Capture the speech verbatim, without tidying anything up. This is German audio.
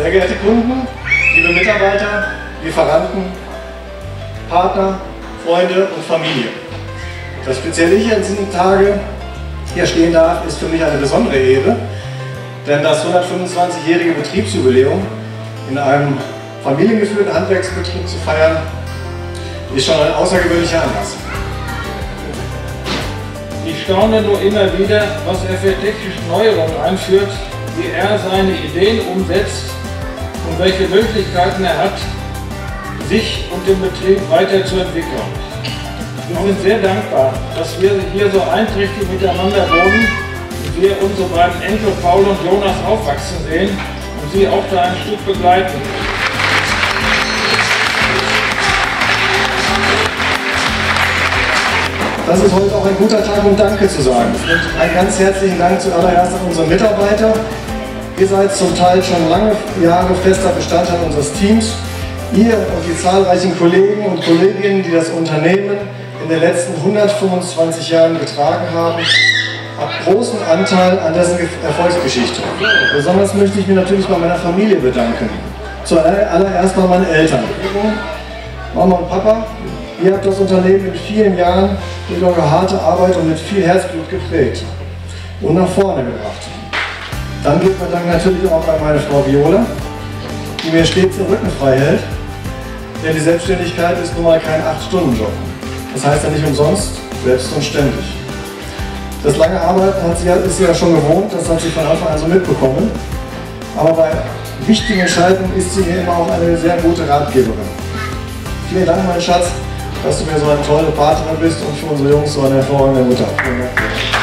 Sehr geehrte Kunden, liebe Mitarbeiter, Lieferanten, Partner, Freunde und Familie. Dass speziell ich an diesen Tagen hier stehen darf, ist für mich eine besondere Ehre, denn das hundertfünfundzwanzigjährige Betriebsjubiläum in einem familiengeführten Handwerksbetrieb zu feiern, ist schon ein außergewöhnlicher Anlass. Ich staune nur immer wieder, was er für technische Neuerungen einführt, wie er seine Ideen umsetzt und welche Möglichkeiten er hat, sich und den Betrieb weiterzuentwickeln. Wir sind sehr dankbar, dass wir hier so einträchtig miteinander wohnen und wir unsere beiden Enkel Paul und Jonas aufwachsen sehen und sie auch da ein Stück begleiten. Das ist heute auch ein guter Tag, um Danke zu sagen. Und einen ganz herzlichen Dank zuallererst an unsere Mitarbeiter. Ihr seid zum Teil schon lange Jahre fester Bestandteil unseres Teams. Ihr und die zahlreichen Kollegen und Kolleginnen, die das Unternehmen in den letzten hundertfünfundzwanzig Jahren getragen haben, habt großen Anteil an dessen Erfolgsgeschichte. Besonders möchte ich mich natürlich bei meiner Familie bedanken. Zuallererst bei meinen Eltern. Mama und Papa, ihr habt das Unternehmen in vielen Jahren durch eure harte Arbeit und mit viel Herzblut geprägt und nach vorne gebracht. Dann geht mein Dank natürlich auch an meine Frau Viola, die mir stets den Rücken frei hält, denn die Selbstständigkeit ist nun mal kein acht Stunden Job. Das heißt ja nicht umsonst, selbst und ständig. Das lange Arbeiten hat sie, ist sie ja schon gewohnt, das hat sie von Anfang an so mitbekommen. Aber bei wichtigen Entscheidungen ist sie mir immer auch eine sehr gute Ratgeberin. Vielen Dank, mein Schatz, dass du mir so eine tolle Partnerin bist und für unsere Jungs so eine hervorragende Mutter. Vielen Dank.